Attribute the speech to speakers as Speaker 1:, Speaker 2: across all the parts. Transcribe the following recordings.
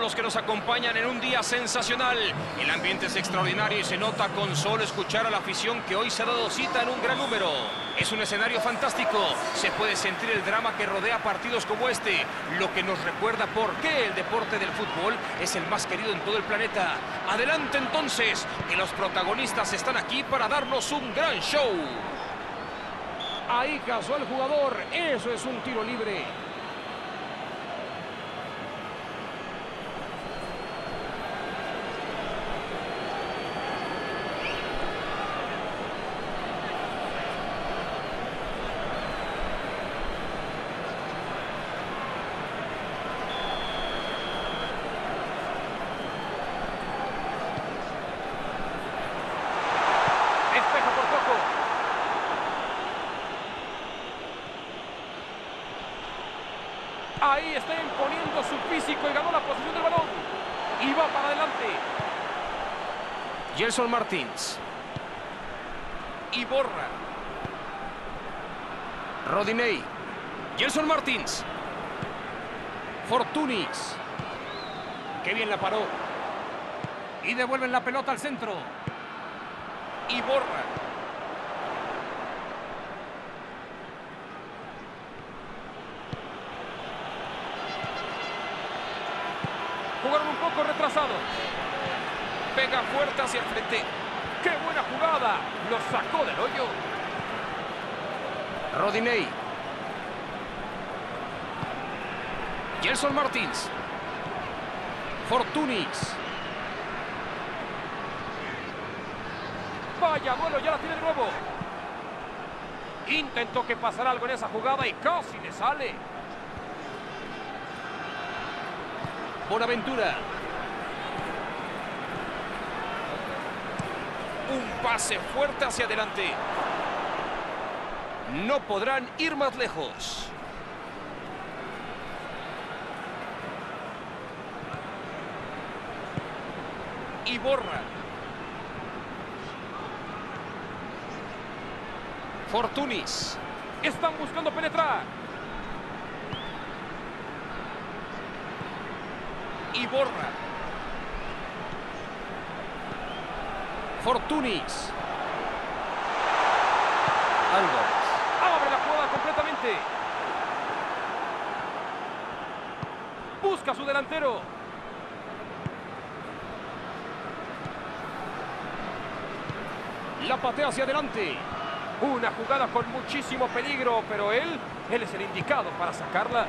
Speaker 1: los que nos acompañan en un día sensacional. El ambiente es extraordinario y se nota con solo escuchar a la afición que hoy se ha dado cita en un gran número. Es un escenario fantástico. Se puede sentir el drama que rodea partidos como este, lo que nos recuerda por qué el deporte del fútbol es el más querido en todo el planeta. Adelante entonces, que los protagonistas están aquí para darnos un gran show.
Speaker 2: Ahí cazó el jugador. Eso es un tiro libre. Ahí está imponiendo su físico y ganó la posición del balón. Y va para adelante.
Speaker 1: Gelson Martins. Iborra. Rodinei. Gelson Martins. Fortunis. Qué bien la paró. Y devuelven la pelota al centro. Iborra.
Speaker 2: Jugaron un poco retrasado.
Speaker 1: Pega fuerte hacia el frente.
Speaker 2: ¡Qué buena jugada! Lo sacó del hoyo.
Speaker 1: Rodinei. Gelson Martins. Fortunis.
Speaker 2: Vaya vuelo, ya la tiene de nuevo. Intentó que pasara algo en esa jugada y casi le sale.
Speaker 1: Bonaventura. Un pase fuerte hacia adelante. No podrán ir más lejos. Iborra. Fortunis.
Speaker 2: Están buscando penetrar.
Speaker 1: Iborra. Fortunis. Álvarez.
Speaker 2: Abre la jugada completamente. Busca a su delantero. La patea hacia adelante. Una jugada con muchísimo peligro, pero él es el indicado para sacarla.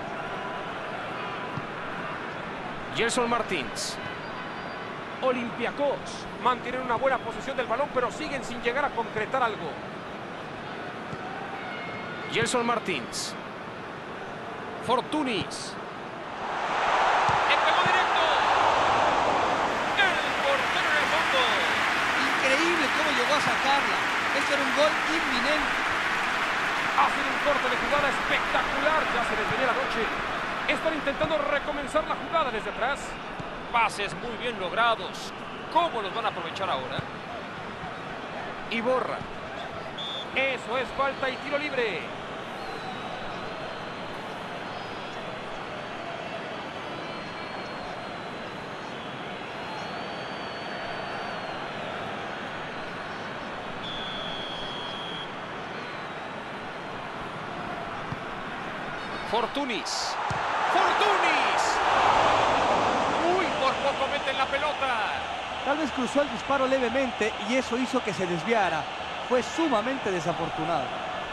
Speaker 1: Gelson Martins.
Speaker 2: Olympiacos mantienen una buena posesión del balón, pero siguen sin llegar a concretar algo.
Speaker 1: Gelson Martins. Fortunis. ¡Le pegó directo! ¡El portero en el fondo!
Speaker 3: Increíble cómo llegó a sacarla. Esto era un gol inminente.
Speaker 2: Hacen un corte de jugada espectacular. Ya se les venía la noche. Están intentando recomenzar la jugada desde atrás.
Speaker 1: Pases muy bien logrados. ¿Cómo los van a aprovechar ahora? Iborra.
Speaker 2: Eso es falta y tiro libre.
Speaker 1: Fortunis. ¡Fortunis! ¡Uy! Por poco meten la pelota.
Speaker 3: Tal vez cruzó el disparo levemente y eso hizo que se desviara. Fue sumamente desafortunado.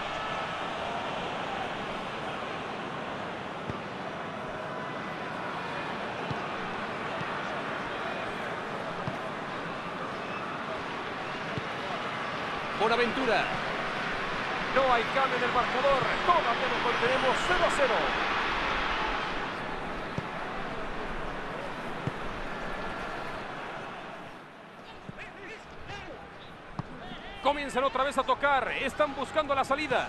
Speaker 1: Bonaventura.
Speaker 2: No hay cambio en el marcador. Todavía nos mantenemos 0-0. Comienzan otra vez a tocar. Están buscando la salida.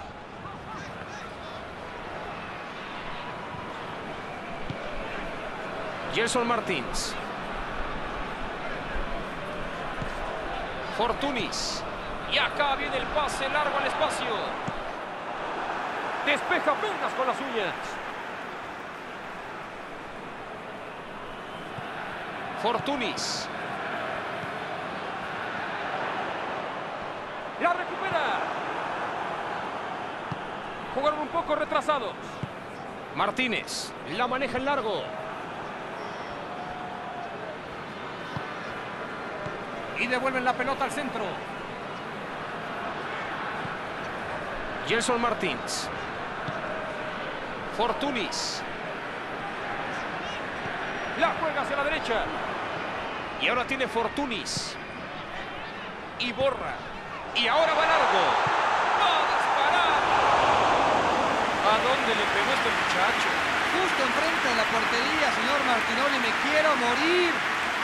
Speaker 1: Gelson Martins. Fortunis. Y acá viene el pase largo al espacio.
Speaker 2: Despeja apenas con las uñas.
Speaker 1: Fortunis.
Speaker 2: La recupera. Jugaron un poco retrasados.
Speaker 1: Martínez. La maneja en largo. Y devuelven la pelota al centro. Gelson Martins. Fortunis.
Speaker 2: La juega hacia la derecha.
Speaker 1: Y ahora tiene Fortunis. Y borra. Y ahora va largo. ¡Va a disparar! ¿A dónde le pegó este muchacho?
Speaker 3: Justo enfrente de la portería, señor Martinoli. Me quiero morir.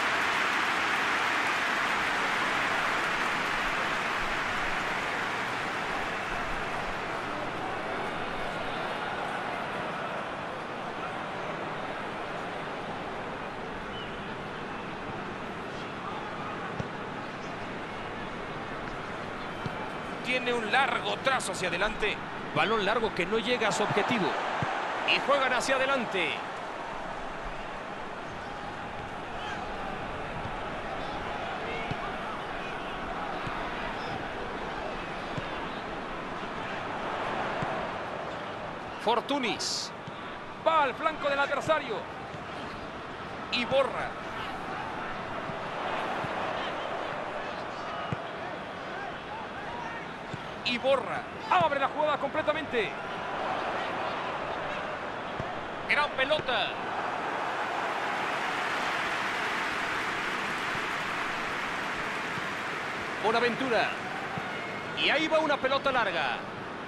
Speaker 1: Tiene un largo trazo hacia adelante. Balón largo que no llega a su objetivo. Y juegan hacia adelante. Fortunis.
Speaker 2: Va al flanco del adversario.
Speaker 1: Y borra. Y borra.
Speaker 2: Abre la jugada completamente.
Speaker 1: Gran pelota. Bonaventura. Y ahí va una pelota larga.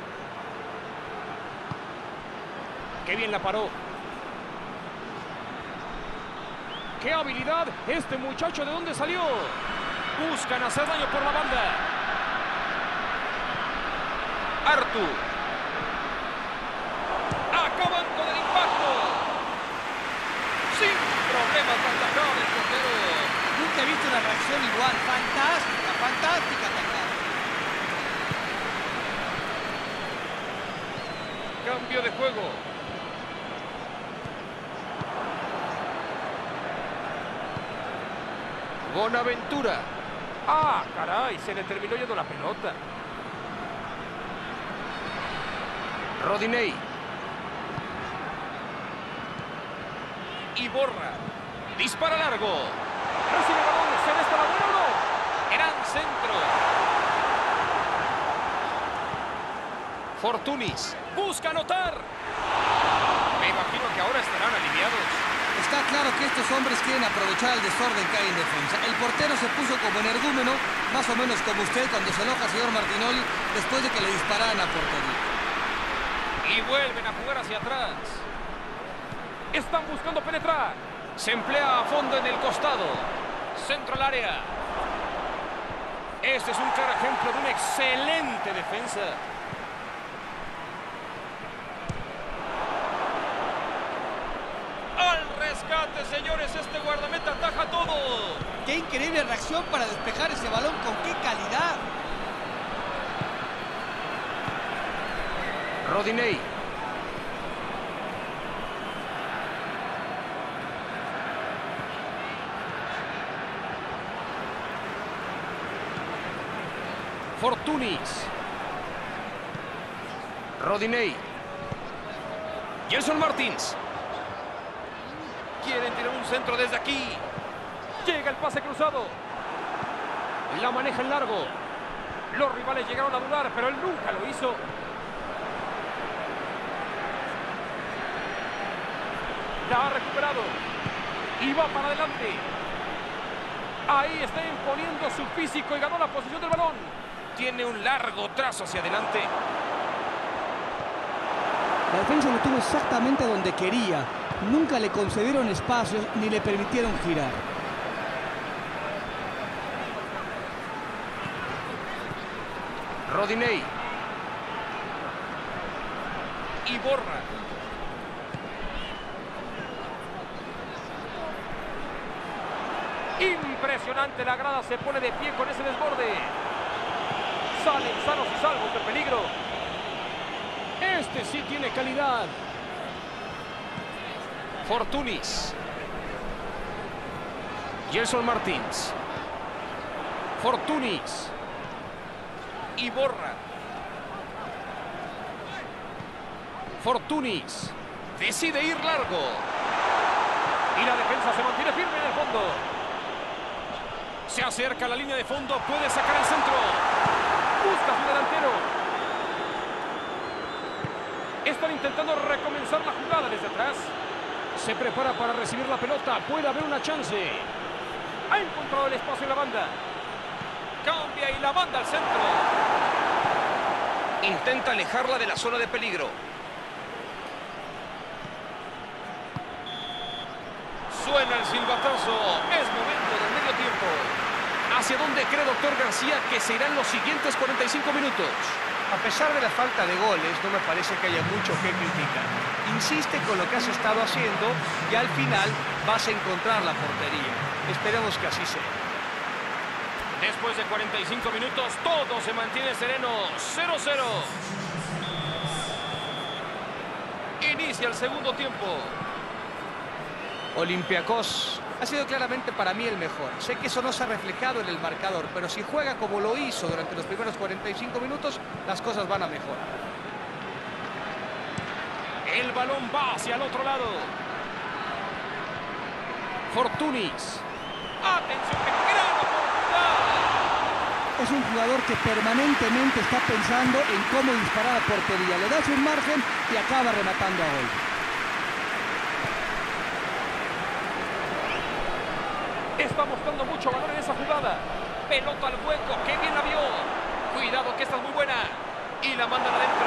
Speaker 1: Qué bien la paró.
Speaker 2: ¡Qué habilidad! Este muchacho, ¿de dónde salió? Buscan hacer daño por la banda.
Speaker 1: Artu.
Speaker 2: Acaban con el impacto. Sin problemas para atacar el portero.
Speaker 3: Nunca he visto una reacción igual. Fantástica, fantástica atacada.
Speaker 2: Cambio de juego.
Speaker 1: Bonaventura.
Speaker 2: ¡Ah, caray! Se le terminó yendo la pelota.
Speaker 1: Rodinei. Y borra. Dispara largo.
Speaker 2: Recibe el balón. ¿Se ve esta la buena o no?
Speaker 1: Gran centro. Fortunis. Busca anotar. Me imagino que ahora estarán aliviados.
Speaker 3: Está claro que estos hombres quieren aprovechar el desorden que hay en defensa. El portero se puso como energúmeno, más o menos como usted cuando se enoja, señor Martinoli, después de que le dispararan a portería.
Speaker 1: Y vuelven a jugar hacia atrás.
Speaker 2: Están buscando penetrar.
Speaker 1: Se emplea a fondo en el costado. Centro al área. Este es un claro ejemplo de una excelente defensa. ¡Al rescate, señores! Este guardameta ataja todo.
Speaker 3: ¡Qué increíble reacción para despejar ese balón! ¡Con qué calidad!
Speaker 1: Rodinei. Fortunis. Rodinei. Gelson Martins. Quieren tirar un centro desde aquí.
Speaker 2: Llega el pase cruzado.
Speaker 1: La maneja en largo.
Speaker 2: Los rivales llegaron a dudar, pero él nunca lo hizo. La ha recuperado. Y va para adelante. Ahí está imponiendo su físico y ganó la posición del balón.
Speaker 1: Tiene un largo trazo hacia adelante.
Speaker 3: La defensa lo tuvo exactamente donde quería. Nunca le concedieron espacios ni le permitieron girar.
Speaker 1: Rodinei. Y borra.
Speaker 2: Impresionante, la grada se pone de pie con ese desborde. Salen sanos y salvos del peligro. Este sí tiene calidad.
Speaker 1: Fortunis.
Speaker 2: Gelson Martins. Fortunis.
Speaker 1: Iborra.
Speaker 2: Fortunis.
Speaker 1: Decide ir largo.
Speaker 2: Y la defensa se mantiene firme en el fondo.
Speaker 1: Se acerca a la línea de fondo. Puede sacar el centro.
Speaker 2: Busca a su delantero. Están intentando recomenzar la jugada desde atrás. Se prepara para recibir la pelota. Puede haber una chance. Ha encontrado el espacio en la banda.
Speaker 1: Cambia y la manda al centro. Intenta alejarla de la zona de peligro. Suena el silbatazo. Es momento del medio tiempo.
Speaker 2: ¿Hacia dónde cree doctor García que se irán los siguientes 45 minutos?
Speaker 4: A pesar de la falta de goles, no me parece que haya mucho que criticar. Insiste con lo que has estado haciendo y al final vas a encontrar la portería. Esperemos que así sea.
Speaker 2: Después de 45 minutos, todo se mantiene sereno. 0-0. Inicia el segundo tiempo.
Speaker 4: Olympiacos ha sido claramente para mí el mejor. Sé que eso no se ha reflejado en el marcador, pero si juega como lo hizo durante los primeros 45 minutos, las cosas van a mejorar.
Speaker 2: El balón va hacia el otro lado. Fortunis.
Speaker 1: ¡Atención, qué gran oportunidad!
Speaker 3: Es un jugador que permanentemente está pensando en cómo disparar a portería. Le das un margen y acaba rematando a gol.
Speaker 2: Está mostrando mucho valor en esa jugada. Pelota al hueco, qué bien la vio.
Speaker 1: Cuidado que esta es muy buena. Y la mandan adentro.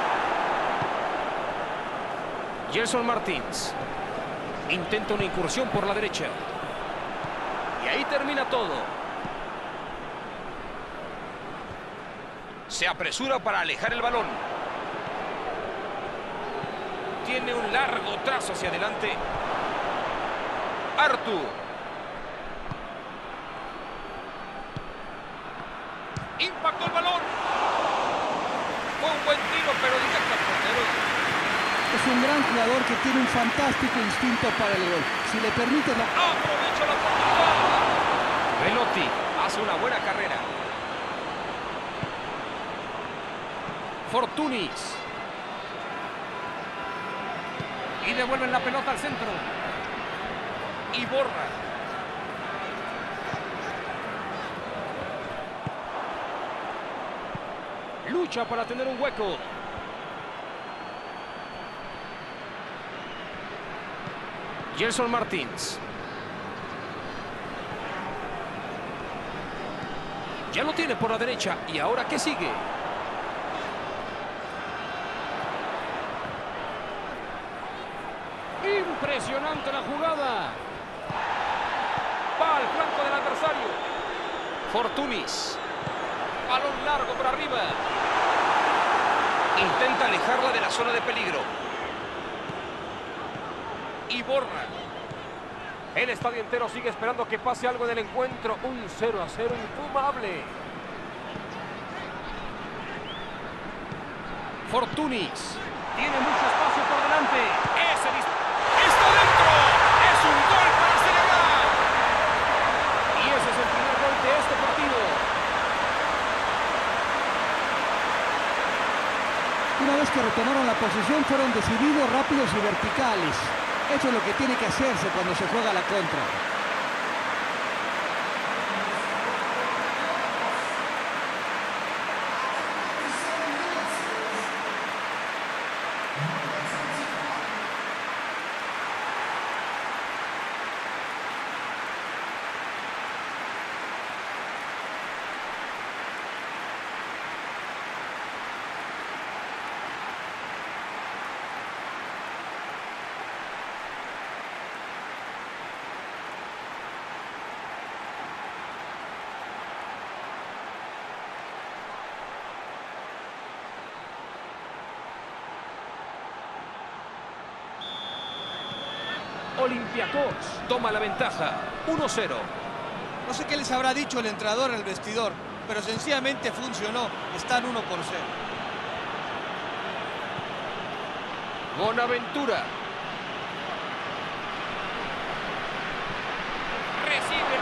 Speaker 2: Gelson Martins. Intenta una incursión por la derecha. Y ahí termina todo.
Speaker 1: Se apresura para alejar el balón. Tiene un largo trazo hacia adelante. Artur. Impactó el balón. Fue un buen tiro, pero directo al portero.
Speaker 3: Es un gran jugador que tiene un fantástico instinto para el gol. Si le permite la...
Speaker 1: Aprovecha la oportunidad.
Speaker 2: Velotti hace una buena carrera. Fortunis. Y devuelven la pelota al centro.
Speaker 1: Iborra.
Speaker 2: Lucha para tener un hueco. Gelson Martins. Ya lo tiene por la derecha. ¿Y ahora qué sigue? Impresionante la jugada. Va al flanco del adversario.
Speaker 1: Fortunis. Balón largo por arriba. Intenta alejarla de la zona de peligro. Iborra.
Speaker 2: El estadio entero sigue esperando que pase algo en el encuentro. Un 0-0 infumable. Fortunis. Tiene mucho espacio por delante.
Speaker 1: ¡Ese está dentro! ¡Es un gol para celebrar!
Speaker 2: Y ese es el primer gol de este partido.
Speaker 3: Una vez que retomaron la posesión, fueron decididos, rápidos y verticales. Eso es lo que tiene que hacerse cuando se juega la contra.
Speaker 2: Olympiacos toma la ventaja. 1-0.
Speaker 3: No sé qué les habrá dicho el entrenador en el vestidor, pero sencillamente funcionó. Están 1-0.
Speaker 2: Bonaventura.
Speaker 1: Recibe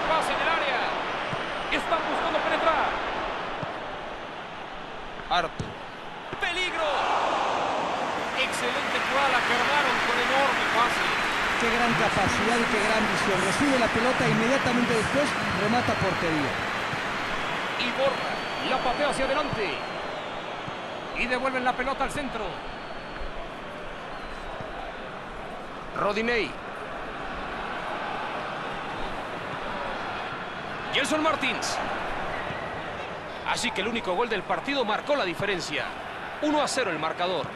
Speaker 3: velocidad y qué gran visión. Recibe la pelota e inmediatamente después remata a portería.
Speaker 2: Y borra. La patea hacia adelante. Y devuelven la pelota al centro.
Speaker 1: Rodinei. Gelson Martins. Así que el único gol del partido marcó la diferencia. 1-0 el marcador.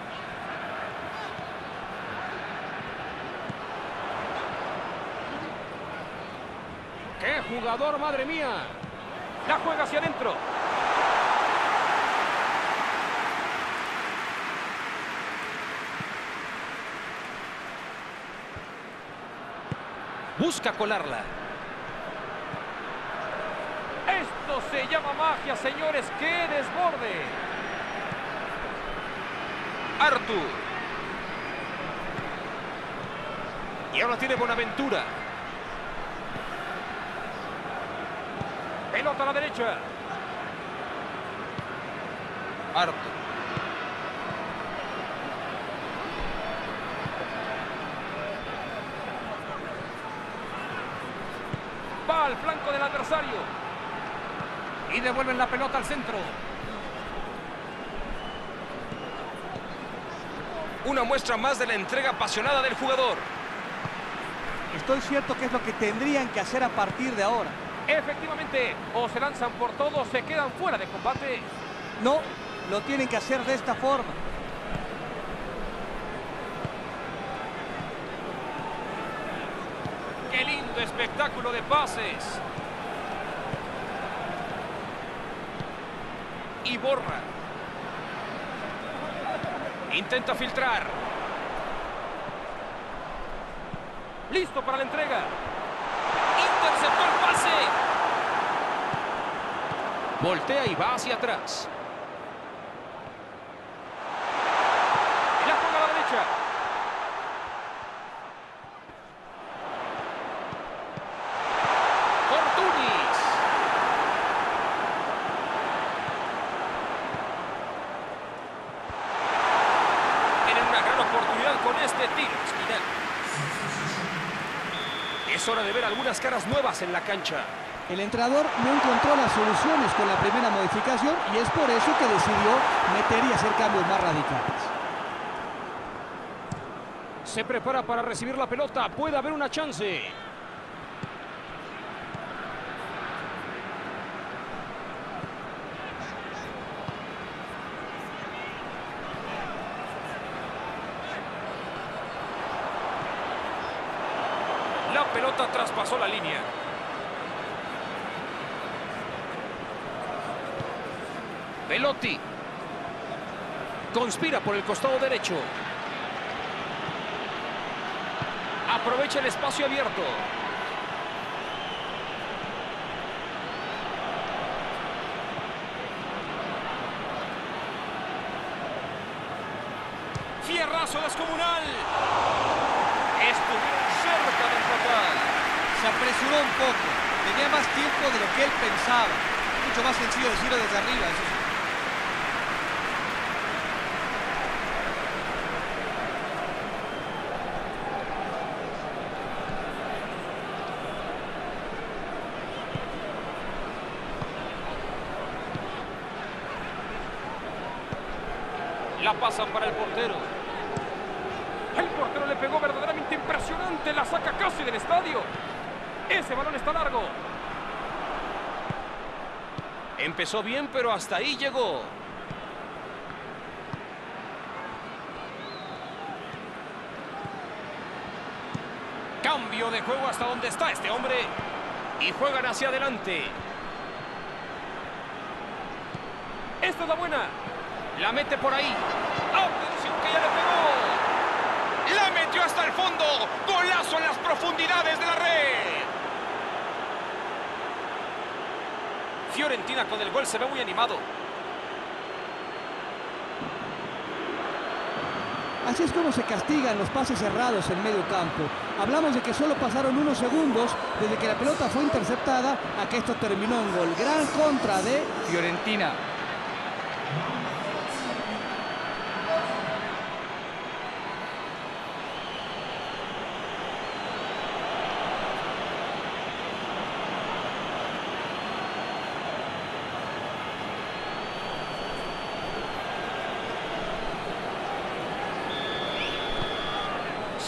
Speaker 2: ¡Qué jugador, madre mía! La juega hacia adentro.
Speaker 1: Busca colarla.
Speaker 2: Esto se llama magia, señores. ¡Qué desborde!
Speaker 1: Artur. Y ahora tiene Bonaventura.
Speaker 2: Pelota a la derecha.
Speaker 1: Artur.
Speaker 2: Va al flanco del adversario. Y devuelven la pelota al centro.
Speaker 1: Una muestra más de la entrega apasionada del jugador.
Speaker 3: Estoy cierto que es lo que tendrían que hacer a partir de ahora.
Speaker 2: Efectivamente, o se lanzan por todo o se quedan fuera de combate.
Speaker 3: No, lo tienen que hacer de esta forma.
Speaker 2: ¡Qué lindo espectáculo de pases!
Speaker 1: Y borra. Intenta filtrar.
Speaker 2: ¡Listo para la entrega!
Speaker 1: Interceptó el pase. Voltea y va hacia atrás.
Speaker 2: La juega a la derecha.
Speaker 1: Fortunis. Tienen una gran oportunidad con este tiro esquinal. Es hora de ver algunas caras nuevas en la cancha.
Speaker 3: El entrenador no encontró las soluciones con la primera modificación y es por eso que decidió meter y hacer cambios más radicales.
Speaker 2: Se prepara para recibir la pelota. Puede haber una chance.
Speaker 1: La pelota traspasó la línea. Belotti. Conspira por el costado derecho. Aprovecha el espacio abierto. Fierrazo descomunal. Estuvieron cerca de empatar.
Speaker 3: Se apresuró un poco, tenía más tiempo de lo que él pensaba. Mucho más sencillo decirlo desde arriba, eso sí.
Speaker 2: La pasan para el portero. El portero le pegó verdaderamente impresionante. La saca casi del estadio. Ese balón está largo.
Speaker 1: Empezó bien, pero hasta ahí llegó. Cambio de juego hasta donde está este hombre. Y juegan hacia adelante.
Speaker 2: Esta es la buena.
Speaker 1: La mete por ahí. ¡Atención que ya le pegó! ¡La metió hasta el fondo! ¡Golazo en las profundidades de la red! Fiorentina con el gol se ve muy animado.
Speaker 3: Así es como se castigan los pases cerrados en medio campo. Hablamos de que solo pasaron unos segundos desde que la pelota fue interceptada a que esto terminó en gol. Gran contra de Fiorentina.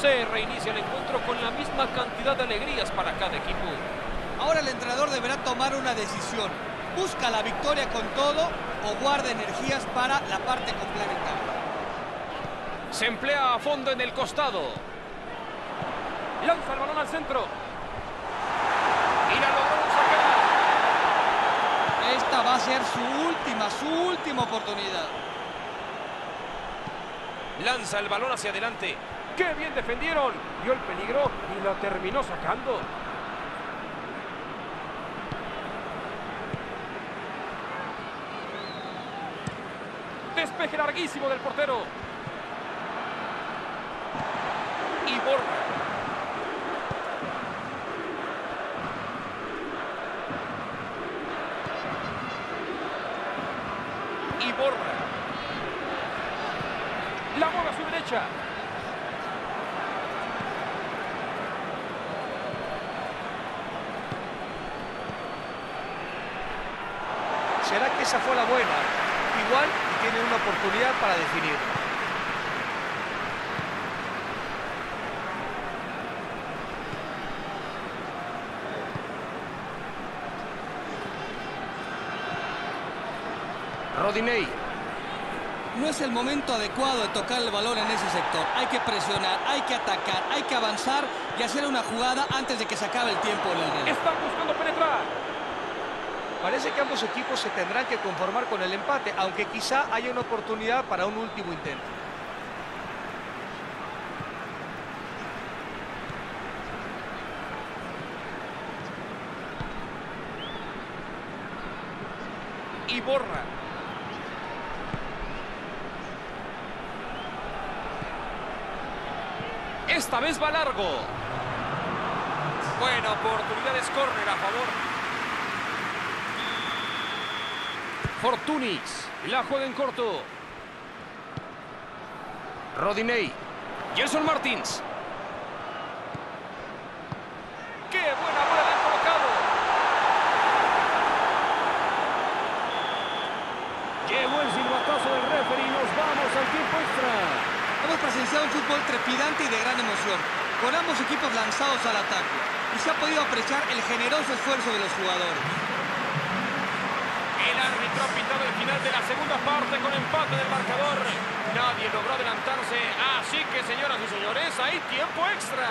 Speaker 2: Se reinicia el encuentro con la misma cantidad de alegrías para cada equipo.
Speaker 3: Ahora el entrenador deberá tomar una decisión. ¿Busca la victoria con todo o guarda energías para la parte complementaria?
Speaker 1: Se emplea a fondo en el costado.
Speaker 2: Lanza el balón al centro.
Speaker 1: Y la logró sacar.
Speaker 3: Esta va a ser su última oportunidad.
Speaker 1: Lanza el balón hacia adelante.
Speaker 2: ¡Qué bien defendieron! Vio el peligro y la terminó sacando. Despeje larguísimo del portero.
Speaker 1: Y borra. Y borra.
Speaker 2: La mueve a su derecha.
Speaker 4: ¿Será que esa fue la buena? Igual tiene una oportunidad para definir.
Speaker 1: Rodinei.
Speaker 3: No es el momento adecuado de tocar el balón en ese sector. Hay que presionar, hay que atacar, hay que avanzar y hacer una jugada antes de que se acabe el tiempo en el reloj.
Speaker 2: Están buscando penetrar.
Speaker 4: Parece que ambos equipos se tendrán que conformar con el empate, aunque quizá haya una oportunidad para un último intento.
Speaker 1: Y borra. Esta vez va largo. Buena oportunidad, es córner a favor. Fortunis. La juega en corto. Rodinei. Gelson Martins. ¡Qué buena bola le han colocado!
Speaker 2: Llegó el silbatazo del referee y nos vamos al tiempo extra.
Speaker 3: Hemos presenciado un fútbol trepidante y de gran emoción, con ambos equipos lanzados al ataque, y se ha podido apreciar el generoso esfuerzo de los jugadores.
Speaker 1: El árbitro ha pitado el final de la segunda parte con empate del marcador. Nadie logró adelantarse, así que, señoras y señores, hay tiempo extra.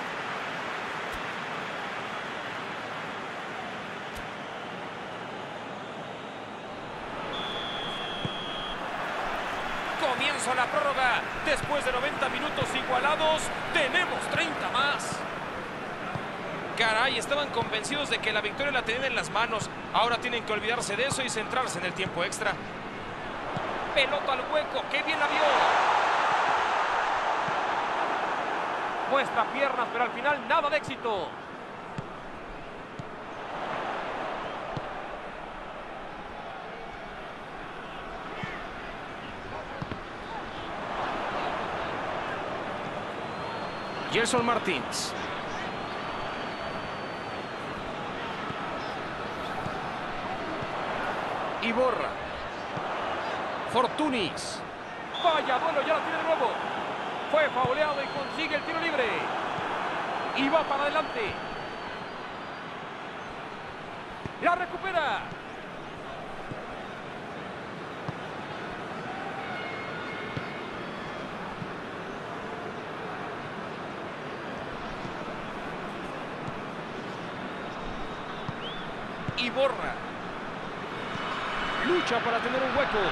Speaker 1: Comienza la prórroga. Después de 90 minutos igualados, tenemos 30 más. Caray, estaban convencidos de que la victoria la tenían en las manos. Ahora tienen que olvidarse de eso y centrarse en el tiempo extra. Pelota al hueco, qué bien la vio.
Speaker 2: Muestra piernas, pero al final nada de éxito.
Speaker 1: Gelson Martins. Y borra. Fortunis.
Speaker 2: Vaya duelo, ya la tiene de nuevo. Fue fauleado y consigue el tiro libre. Y va para adelante. La recupera.
Speaker 1: Y borra. Lucha para tener un hueco.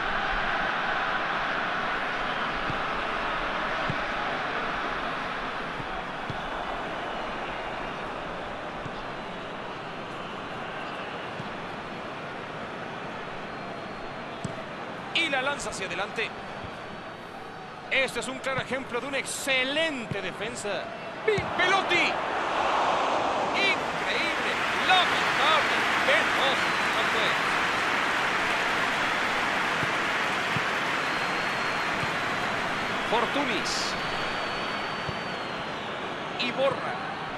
Speaker 1: Y la lanza hacia adelante. Este es un claro ejemplo de una excelente defensa. ¡Pelotti! Increíble, lamentable, penoso. No fue. Fortunis. Y borra.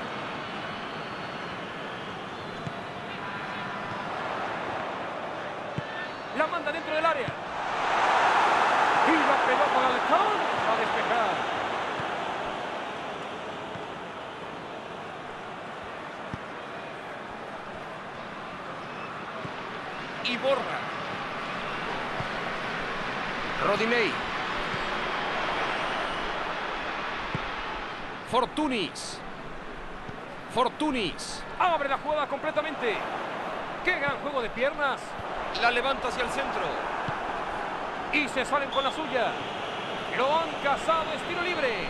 Speaker 2: La manda dentro del área. Y la pelota la alcanza a despejar.
Speaker 1: y borra. Rodinei. Fortunis.
Speaker 2: Abre la jugada completamente. ¡Qué gran juego de piernas!
Speaker 1: La levanta hacia el centro.
Speaker 2: Y se salen con la suya. Lo han cazado, es tiro libre.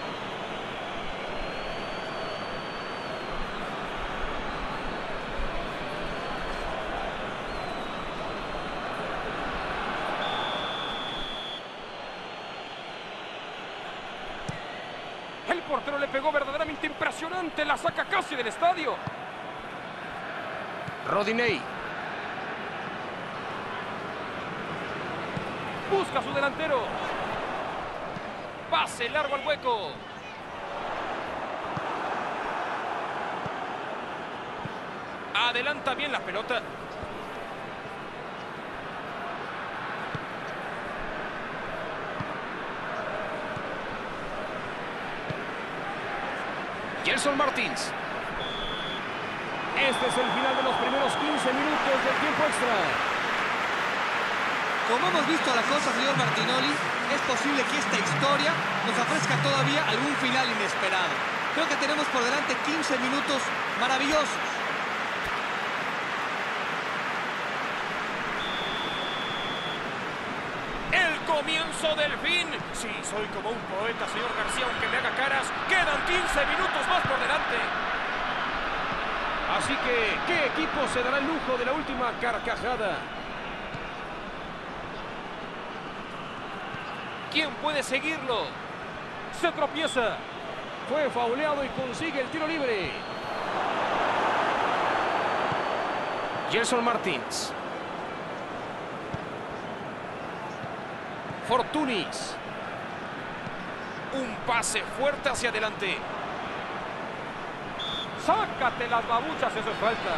Speaker 2: El portero le pegó verdaderamente impresionante. La saca casi del estadio.
Speaker 1: Rodinei.
Speaker 2: Busca a su delantero. Pase largo al hueco.
Speaker 1: Adelanta bien la pelota. Gelson Martins.
Speaker 2: Este es el final de los primeros 15 minutos del tiempo extra.
Speaker 3: Como hemos visto la cosa, señor Martinoli, es posible que esta historia nos ofrezca todavía algún final inesperado. Creo que tenemos por delante 15 minutos maravillosos.
Speaker 1: El comienzo del fin. Sí, soy como un poeta, señor García, aunque me haga caras. Quedan 15 minutos más por delante.
Speaker 2: Así que, ¿qué equipo se dará el lujo de la última carcajada?
Speaker 1: ¿Quién puede seguirlo?
Speaker 2: Se tropieza. Fue fauleado y consigue el tiro libre.
Speaker 1: Gelson Martins. Fortunis. Un pase fuerte hacia adelante.
Speaker 2: ¡Sácate las babuchas! Eso es falta.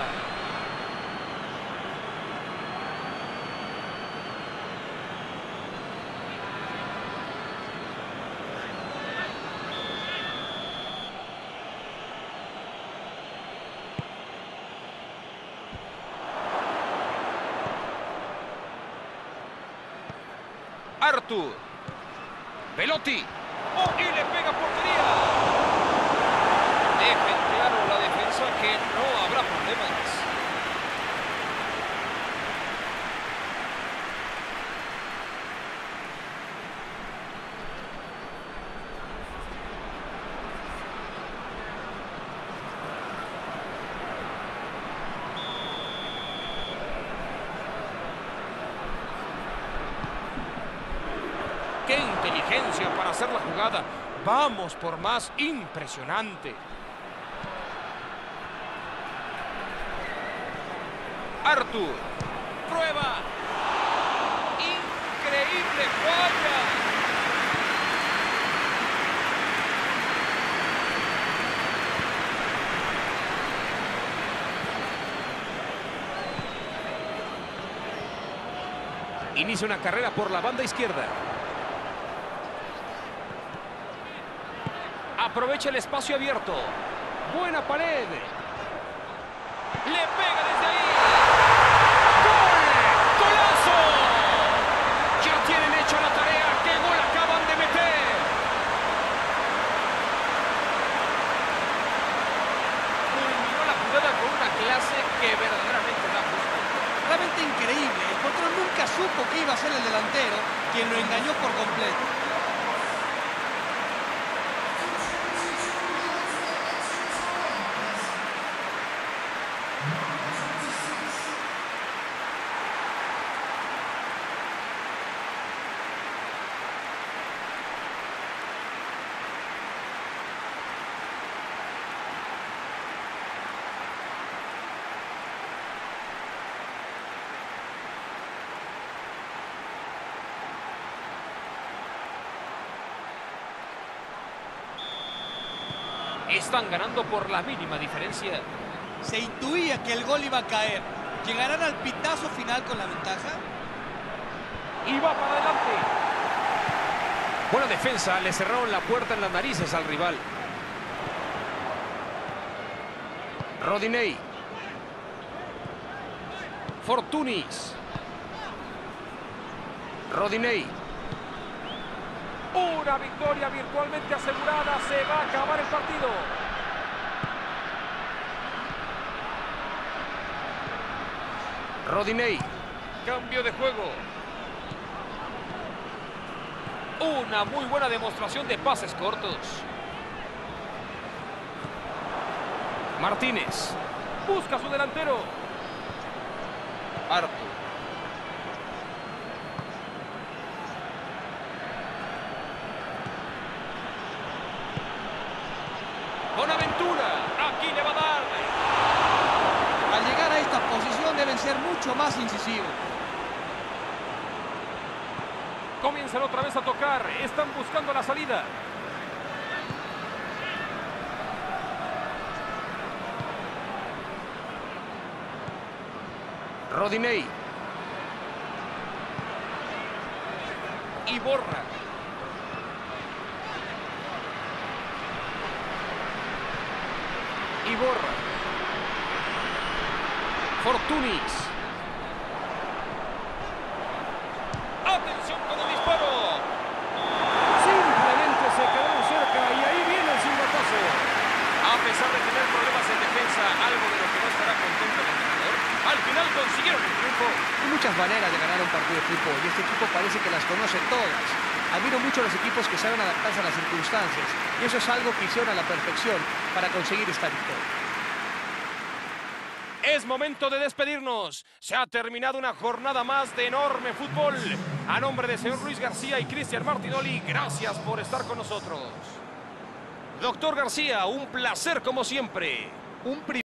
Speaker 1: Artur. Belotti.
Speaker 2: ¡Oh! Y le pega portería.
Speaker 1: Dejen claro la defensa que no habrá problemas. ¡Qué inteligencia para hacer la jugada! Vamos por más. Impresionante. Artur. Prueba. Increíble falla. Inicia una carrera por la banda izquierda. Aprovecha el espacio abierto.
Speaker 2: Buena pared.
Speaker 1: Le pega desde ahí. ¡Gol! ¡Golazo! Ya tienen hecha la tarea. ¡Qué gol acaban de meter! Culminó la jugada con una clase que verdaderamente da gusto.
Speaker 3: Realmente increíble. El portero nunca supo que iba a ser el delantero quien lo engañó por completo.
Speaker 1: Están ganando por la mínima diferencia.
Speaker 3: Se intuía que el gol iba a caer. ¿Llegarán al pitazo final con la ventaja?
Speaker 2: Y va para adelante.
Speaker 1: Buena defensa. Le cerraron la puerta en las narices al rival. Rodinei. Fortunis. Rodinei.
Speaker 2: Una victoria virtualmente asegurada. Se va a acabar el partido.
Speaker 1: Rodinei. Cambio de juego.
Speaker 2: Una muy buena demostración de pases cortos.
Speaker 1: Martínez.
Speaker 2: Busca a su delantero.
Speaker 1: Artu. Bonaventura. Aquí le va a dar.
Speaker 3: Al llegar a esta posición deben ser mucho más incisivos.
Speaker 2: Comienzan otra vez a tocar. Están buscando la salida.
Speaker 1: Rodinei. Iborra. Iborra. Fortunis. ¡Atención con el disparo!
Speaker 2: Simplemente se quedaron cerca y ahí viene el silbatazo.
Speaker 1: A pesar de tener problemas en defensa, algo de lo que no estará contento el entrenador, al final consiguieron el triunfo.
Speaker 4: Hay muchas maneras de ganar un partido de fútbol y este equipo parece que las conoce todas. Admiro mucho a los equipos que saben adaptarse a las circunstancias y eso es algo que hicieron a la perfección para conseguir esta victoria.
Speaker 1: Es momento de despedirnos. Se ha terminado una jornada más de enorme fútbol. A nombre de señor Luis García y Cristian Martinoli, gracias por estar con nosotros. Doctor García, un placer como siempre.